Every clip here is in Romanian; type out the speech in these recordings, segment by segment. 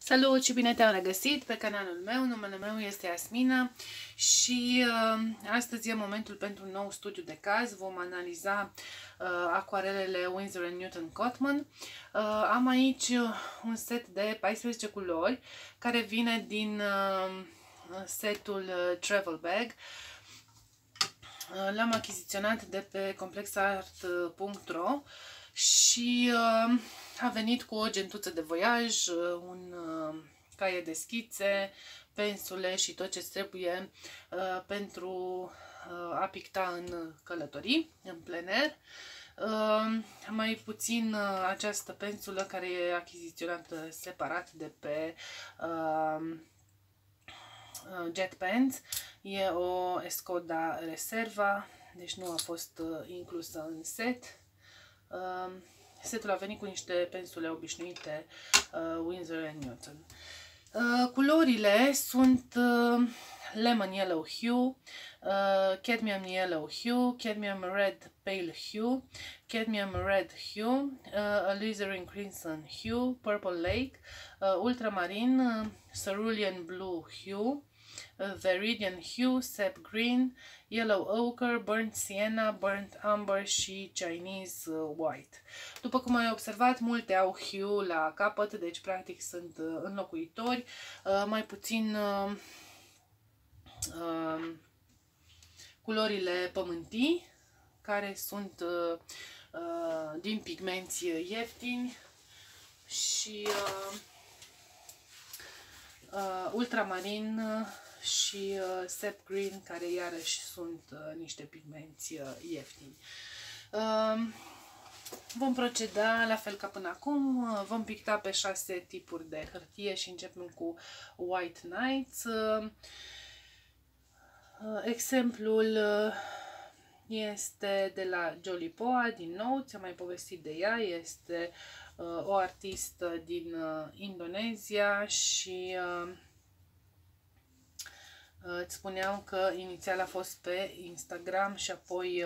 Salut și bine te-am regăsit pe canalul meu, numele meu este Yasmina și astăzi e momentul pentru un nou studiu de caz. Vom analiza acuarelele Winsor & Newton Cotman. Am aici un set de 14 culori care vine din setul Travel Bag. L-am achiziționat de pe complexart.ro și a venit cu o gentuță de voiaj, un caie de schițe, pensule și tot ce trebuie pentru a picta în călătorii, în plein air. Mai puțin această pensulă care e achiziționată separat de pe JetPens. E o Escoda Reserva, deci nu a fost inclusă în set. Setul a venit cu niște pensule obișnuite Winsor & Newton. Culorile sunt Lemon Yellow Hue, Cadmium Yellow Hue, Cadmium Red Pale Hue, Cadmium Red Hue, Alizarin Crimson Hue, Purple Lake, Ultramarine, Cerulean Blue Hue, Viridian Hue, Sap Green, Yellow Ochre, Burnt Sienna, Burnt Amber și Chinese White. După cum ai observat, multe au hue la capăt, deci practic sunt înlocuitori, mai puțin culorile pământii, care sunt din pigmenți ieftini, și ultramarin și sap green, care iarăși sunt niște pigmenți ieftini. Vom proceda la fel ca până acum. Vom picta pe 6 tipuri de hârtie și începem cu White Nights. Exemplul este de la Jolly Poa, din nou, ți-am mai povestit de ea. Este o artistă din Indonezia și îți spuneam că inițial a fost pe Instagram și apoi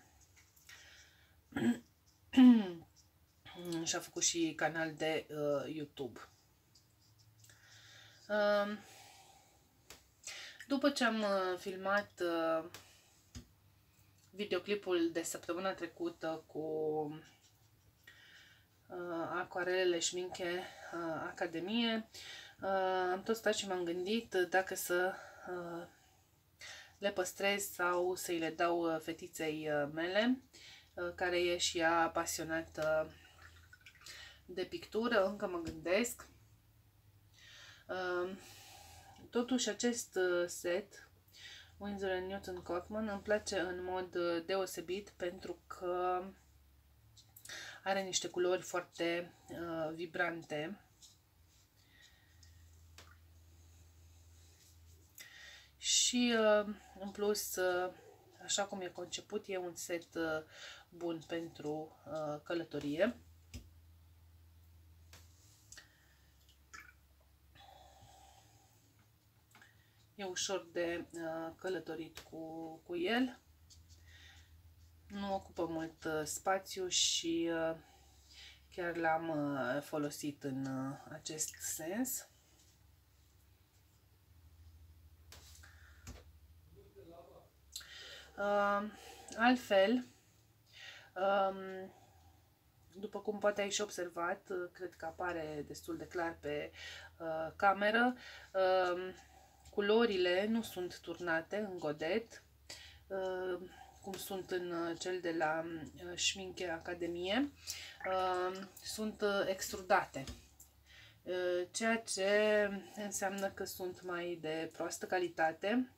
și-a făcut și canal de YouTube. După ce am filmat videoclipul de săptămâna trecută cu acuarelele șminche Academie, am tot stat și m-am gândit dacă să le păstrez sau să-i le dau fetiței mele, care e și ea pasionată de pictură. Încă mă gândesc. Totuși, acest set Winsor & Newton Cotman îmi place în mod deosebit pentru că are niște culori foarte vibrante și în plus, așa cum e conceput, e un set bun pentru călătorie. E ușor de călătorit cu el. Nu ocupă mult spațiu și chiar l-am folosit în acest sens. Altfel, după cum poate ai și observat, cred că apare destul de clar pe cameră, culorile nu sunt turnate în godet, cum sunt în cel de la Șminche Academie, sunt extrudate, ceea ce înseamnă că sunt mai de proastă calitate,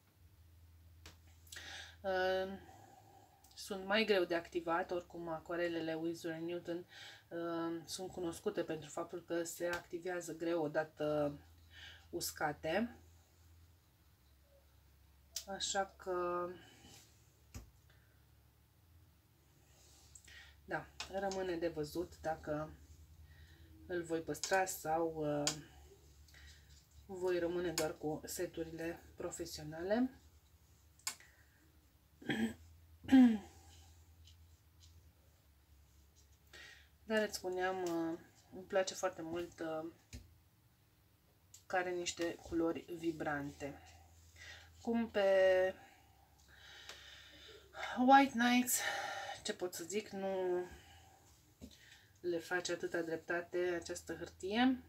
sunt mai greu de activat. Oricum, acuarelele Winsor & Newton sunt cunoscute pentru faptul că se activează greu odată uscate. Așa că, da, rămâne de văzut dacă îl voi păstra sau voi rămâne doar cu seturile profesionale. Dar îți spuneam, îmi place foarte mult care are niște culori vibrante. Cum pe White Nights, ce pot să zic, nu le face atâta dreptate această hârtie.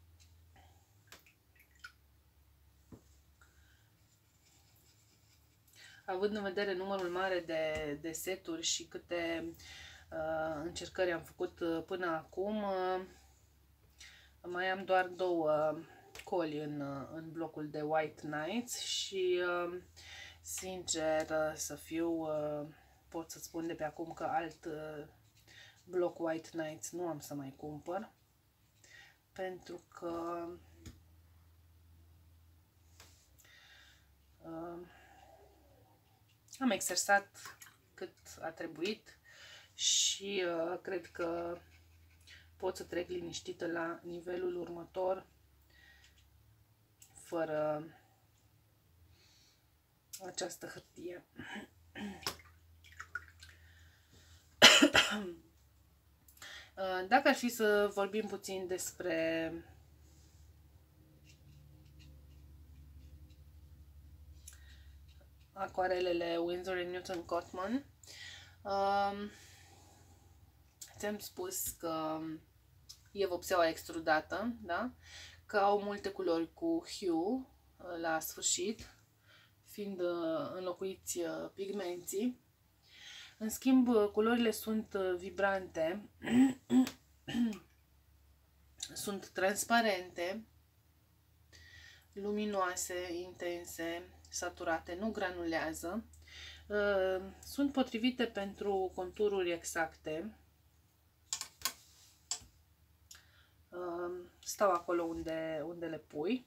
Având în vedere numărul mare de seturi și câte încercări am făcut până acum, mai am doar 2 coli în blocul de White Nights și, sincer să fiu, pot să spun de pe acum că alt bloc White Nights nu am să mai cumpăr, pentru că am exersat cât a trebuit și cred că pot să trec liniștită la nivelul următor fără această hârtie. Dacă ar fi să vorbim puțin despre acoarelele Winsor & Newton Cotman, ți-am spus că e vopseaua extrudată, da? Că au multe culori cu hue la sfârșit, fiind înlocuiți pigmenții. În schimb, culorile sunt vibrante, sunt transparente, luminoase, intense, saturate, nu granulează. Sunt potrivite pentru contururi exacte. Stau acolo unde le pui.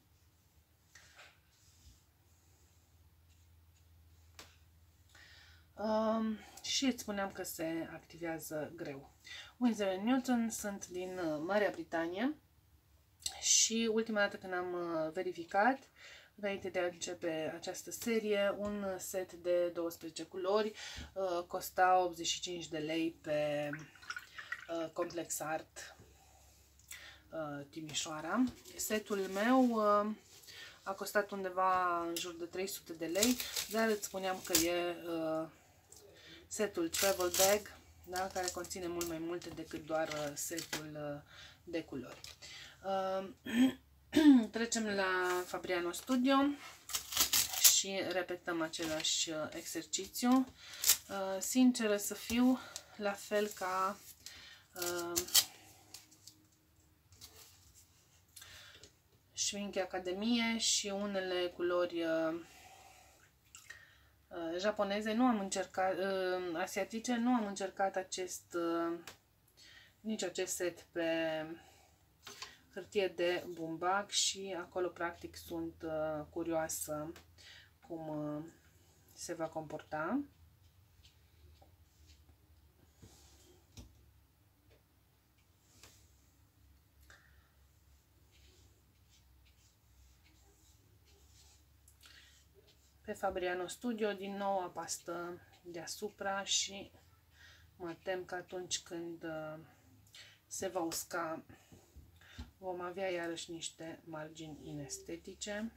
Și îți spuneam că se activează greu. Winsor & Newton sunt din Marea Britanie și ultima dată când am verificat, înainte de a începe această serie, un set de 12 culori costa 85 de lei pe Complex Art Timișoara. Setul meu a costat undeva în jur de 300 de lei, dar îți spuneam că e setul Travel Bag, da? Care conține mult mai multe decât doar setul de culori. Trecem la Fabriano Studio și repetăm același exercițiu. Sinceră să fiu, la fel ca Schmincke Academie și unele culori japoneze, nu am încercat, asiatice, nu am încercat nici acest set pe hârtie de bumbac și acolo practic sunt curioasă cum se va comporta. Pe Fabriano Studio din nou apastă deasupra și mă tem că atunci când se va usca vom avea iarăși niște margini inestetice.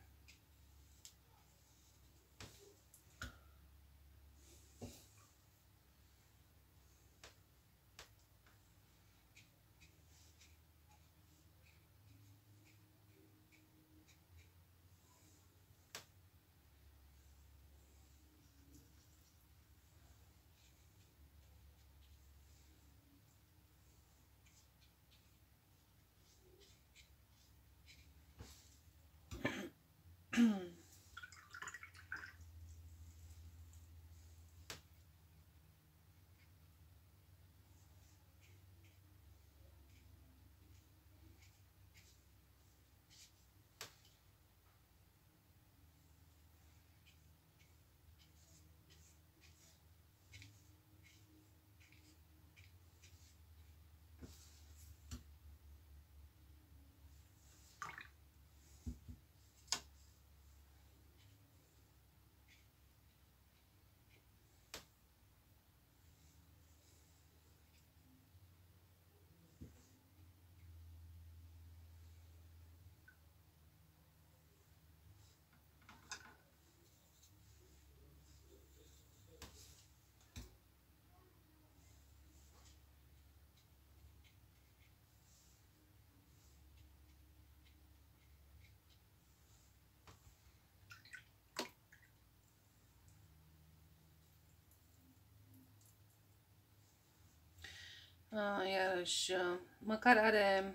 Iarăși, măcar are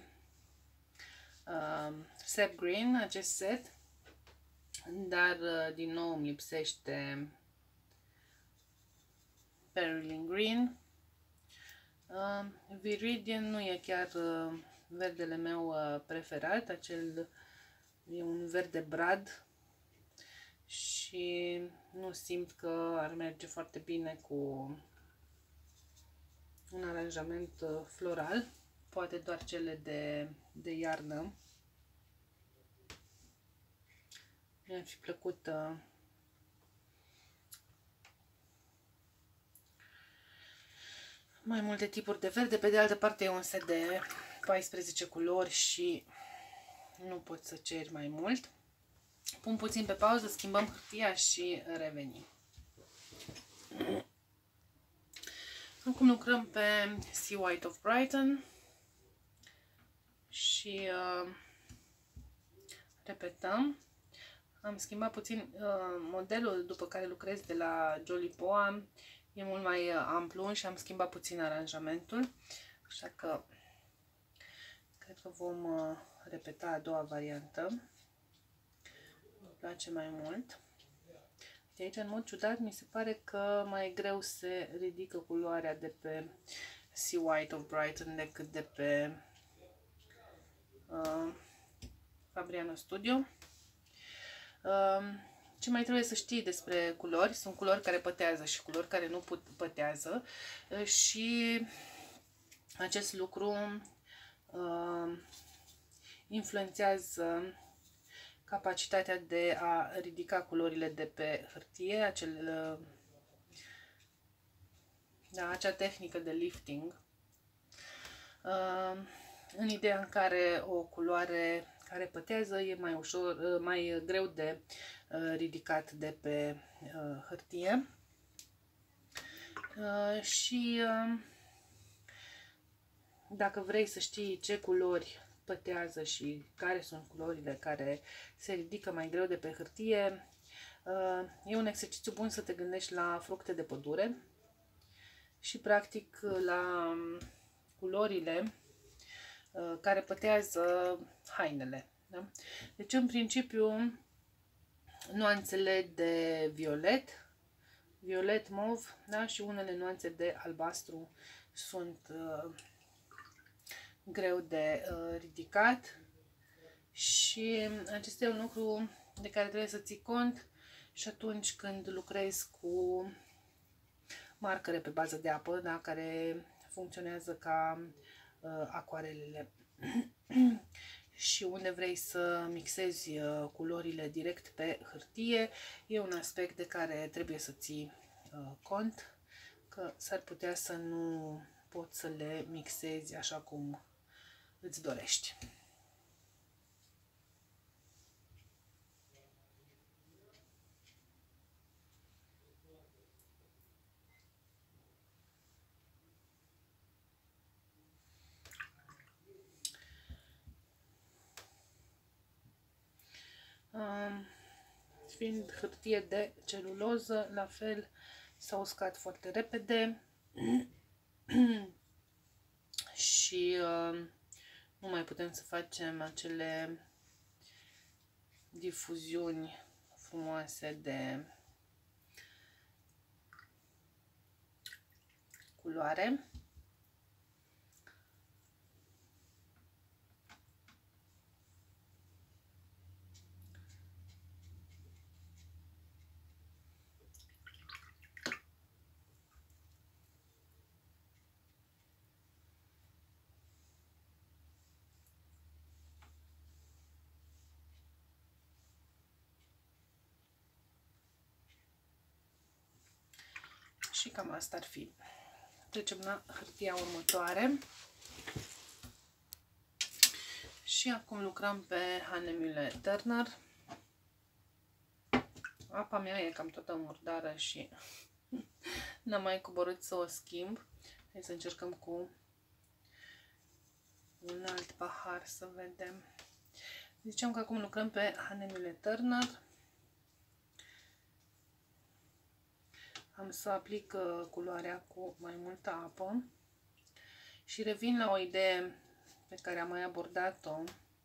sap green acest set, dar din nou îmi lipsește Perylene Green. Viridian nu e chiar verdele meu preferat, acel e un verde brad și nu simt că ar merge foarte bine cu un aranjament floral, poate doar cele de iarnă. Mi-ar fi plăcut mai multe tipuri de verde. Pe de altă parte e un set de 14 culori și nu poți să ceri mai mult. Pun puțin pe pauză, schimbăm hârtia și revenim. Acum lucrăm pe Sea White of Brighton și repetăm. Am schimbat puțin modelul după care lucrez de la Jolly Boa. E mult mai amplu și am schimbat puțin aranjamentul. Așa că cred că vom repeta a doua variantă. Îmi place mai mult. De aici, în mod ciudat, mi se pare că mai greu se ridică culoarea de pe Sea White of Brighton decât de pe Fabriano Studio. Ce mai trebuie să știi despre culori? Sunt culori care pătează și culori care nu pătează și acest lucru influențează capacitatea de a ridica culorile de pe hârtie, acea tehnică de lifting, în ideea în care o culoare care pătează e mai ușor, mai greu de ridicat de pe hârtie. Și dacă vrei să știi ce culori pătează și care sunt culorile care se ridică mai greu de pe hârtie, e un exercițiu bun să te gândești la fructe de pădure și practic la culorile care pătează hainele. Da? Deci în principiu nuanțele de violet, mov, da? Și unele nuanțe de albastru sunt greu de ridicat și acesta e un lucru de care trebuie să ții cont și atunci când lucrezi cu marcare pe bază de apă, da? Care funcționează ca acoarelele și unde vrei să mixezi culorile direct pe hârtie, e un aspect de care trebuie să ții cont, că s-ar putea să nu poți să le mixezi așa cum îți dorești. Fiind hârtie de celuloză, la fel s-a uscat foarte repede și nu mai putem să facem acele difuziuni frumoase de culoare. Și cam asta ar fi. Trecem la hârtia următoare. Și acum lucrăm pe Hahnemühle Turner. Apa mea e cam toată murdară și n-am mai coborât să o schimb. Hai să încercăm cu un alt pahar să vedem. Ziceam că acum lucrăm pe Hahnemühle Turner. Am să aplic culoarea cu mai multă apă Și revin la o idee pe care am mai abordat-o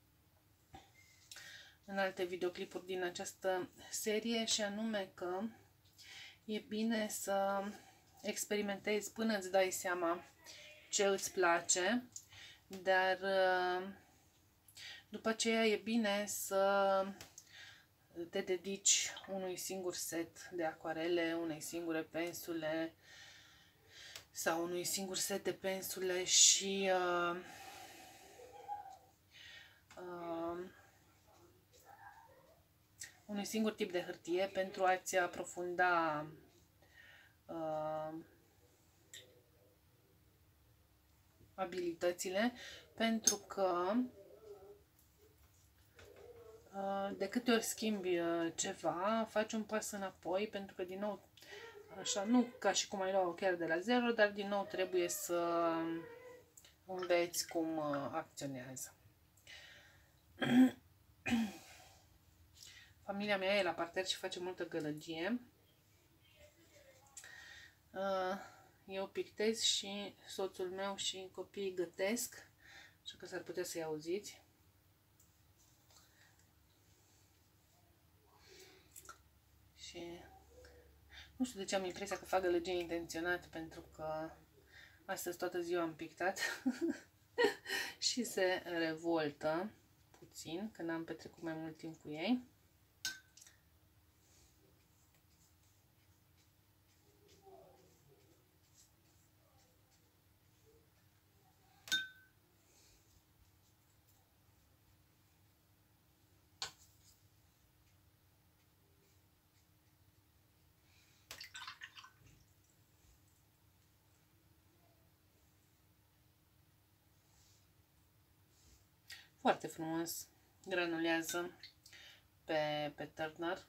în alte videoclipuri din această serie, și anume că e bine să experimentezi până îți dai seama ce îți place, dar după aceea e bine să te dedici unui singur set de acuarele, unei singure pensule sau unui singur set de pensule și unui singur tip de hârtie pentru a-ți aprofunda abilitățile, pentru că de câte ori schimbi ceva, faci un pas înapoi, pentru că din nou, așa, nu ca și cum ai lua-o chiar de la zero, dar din nou trebuie să înveți cum acționează. Familia mea e la parter și face multă gălăgie. Eu pictez și soțul meu și copiii gătesc, așa că s-ar putea să-i auziți. Și nu știu de ce am impresia că fac gălăgie intenționat, pentru că astăzi toată ziua am pictat și se revoltă puțin când am petrecut mai mult timp cu ei. Foarte frumos granulează pe turner.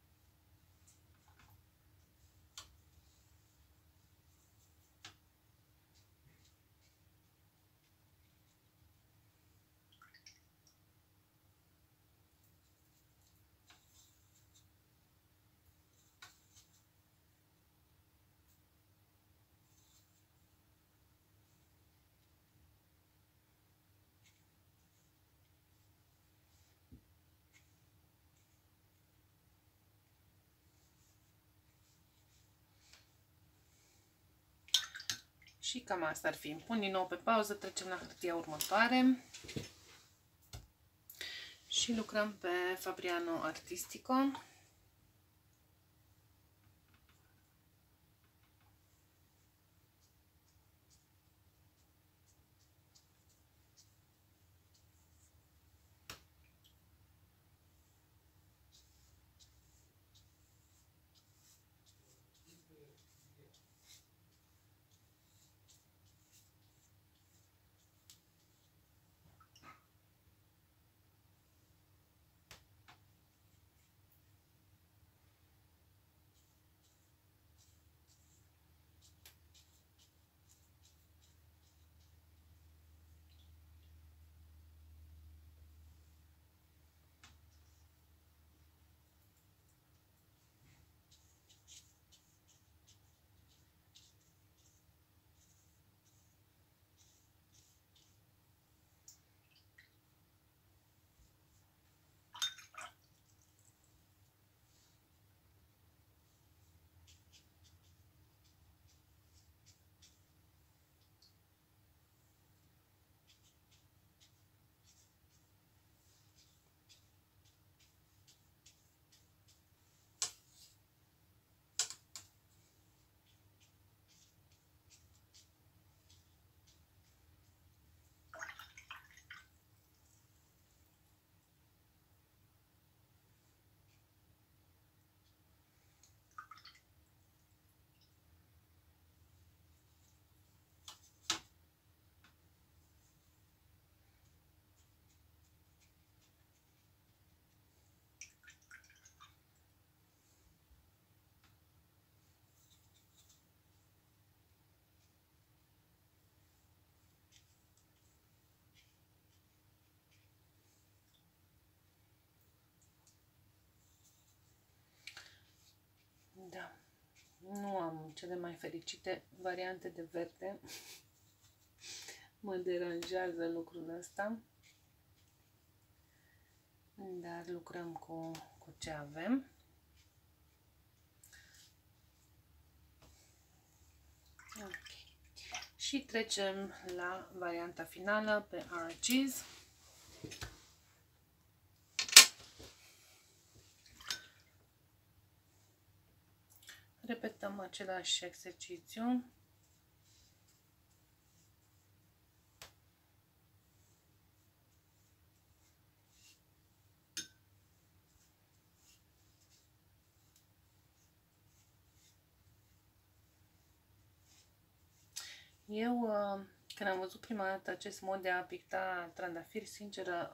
Și cam asta ar fi. Îmi pun din nou pe pauză, trecem la hârtia următoare și lucrăm pe Fabriano Artistico. Da, nu am cele mai fericite variante de verde. Mă deranjează lucrul ăsta, dar lucrăm cu ce avem. Ok. Și trecem la varianta finală pe Archies. Repetăm același exercițiu. Eu, când am văzut prima dată acest mod de a picta trandafiri, sinceră,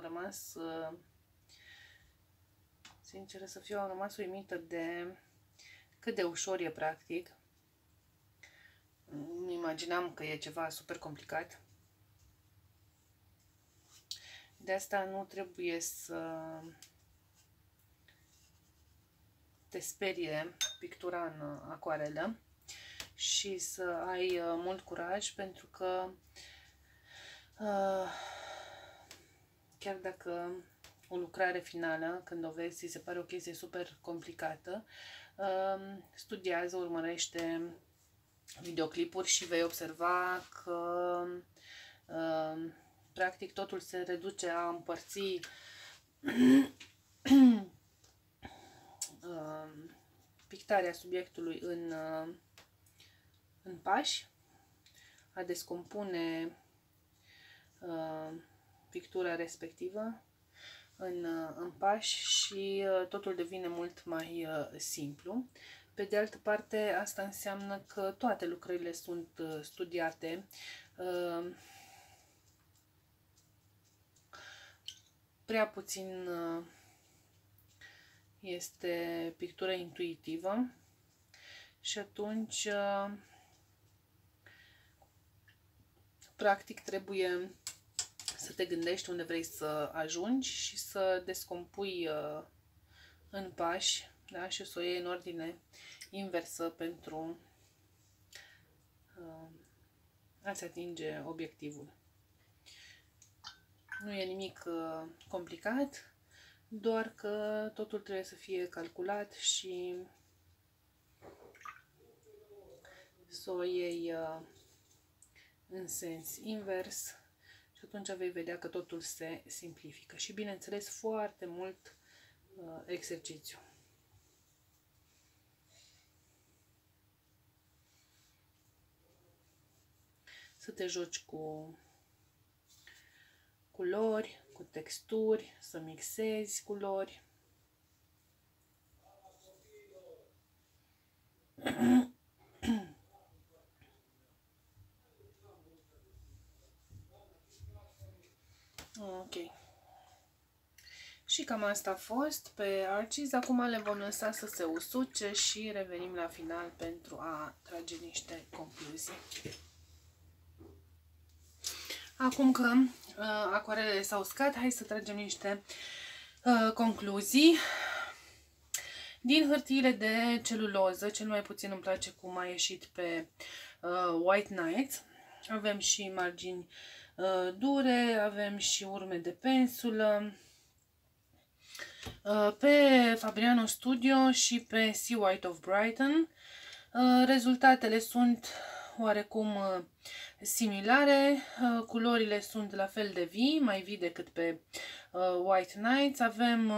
sinceră să fiu, am rămas uimită de cât de ușor e practic. Îmi imaginam că e ceva super complicat. De asta nu trebuie să te sperie pictura în acuarelă și să ai mult curaj, pentru că chiar dacă o lucrare finală, când o vezi, ți se pare o chestie super complicată, studiază, urmărește videoclipuri și vei observa că practic totul se reduce a împărți pictarea subiectului în pași, a descompune pictura respectivă în pași și totul devine mult mai simplu. Pe de altă parte, asta înseamnă că toate lucrările sunt studiate. Prea puțin este pictură intuitivă și atunci practic trebuie să te gândești unde vrei să ajungi și să descompui în pași, da? Și să o iei în ordine inversă pentru a-ți atinge obiectivul. Nu e nimic complicat, doar că totul trebuie să fie calculat și să o iei în sens invers și atunci vei vedea că totul se simplifică și, bineînțeles, foarte mult exercițiu. Să te joci cu culori, cu texturi, să mixezi culori. Ok. Și cam asta a fost pe Archies. Acum le vom lăsa să se usuce și revenim la final pentru a trage niște concluzii. Acum că acuarelele s-au uscat, hai să tragem niște concluzii. Din hârtiile de celuloză, cel mai puțin îmi place cum a ieșit pe White Nights. Avem și margini dure, avem și urme de pensulă. Pe Fabriano Studio și pe Sea White of Brighton rezultatele sunt oarecum similare, culorile sunt la fel de vii, mai vii decât pe White Nights. Avem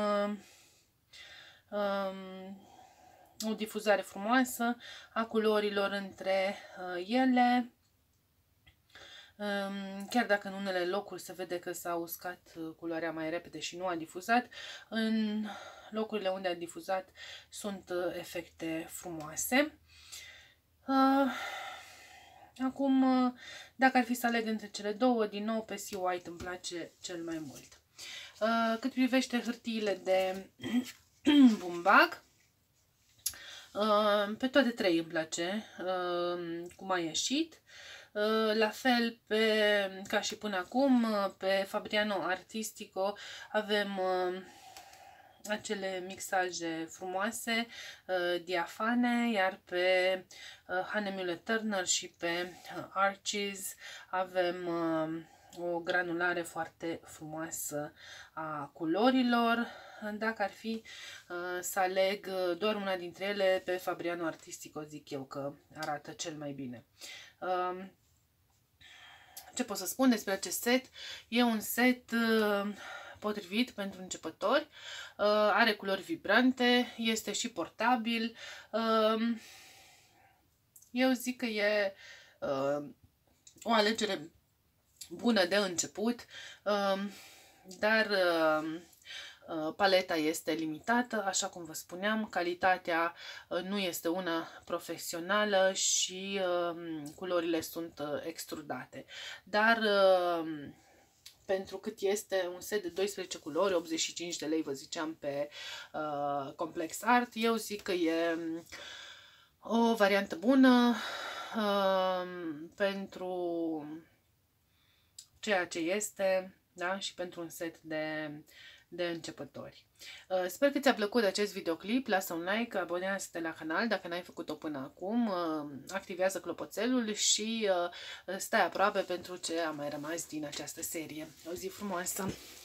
o difuzare frumoasă a culorilor între ele. Chiar dacă în unele locuri se vede că s-a uscat culoarea mai repede și nu a difuzat, în locurile unde a difuzat sunt efecte frumoase. Acum, dacă ar fi să aleg între cele două, din nou pe Sea White îmi place cel mai mult. Cât privește hârtiile de bumbac, pe toate trei îmi place cum a ieșit. La fel ca și până acum, pe Fabriano Artistico avem acele mixaje frumoase, diafane, iar pe Hahnemuhle Turner și pe Arches avem o granulare foarte frumoasă a culorilor. Dacă ar fi să aleg doar una dintre ele, pe Fabriano Artistico zic eu că arată cel mai bine. Ce pot să spun despre acest set? E un set potrivit pentru începători, are culori vibrante, este și portabil. Eu zic că e o alegere bună de început, dar paleta este limitată, așa cum vă spuneam, calitatea nu este una profesională și culorile sunt extrudate. Dar pentru cât este un set de 12 culori, 85 de lei, vă ziceam, pe Complex Art, eu zic că e o variantă bună pentru ceea ce este, da? Și pentru un set de începători. Sper că ți-a plăcut acest videoclip, lasă un like, abonează-te la canal dacă n-ai făcut-o până acum, activează clopoțelul și stai aproape pentru ce a mai rămas din această serie. O zi frumoasă!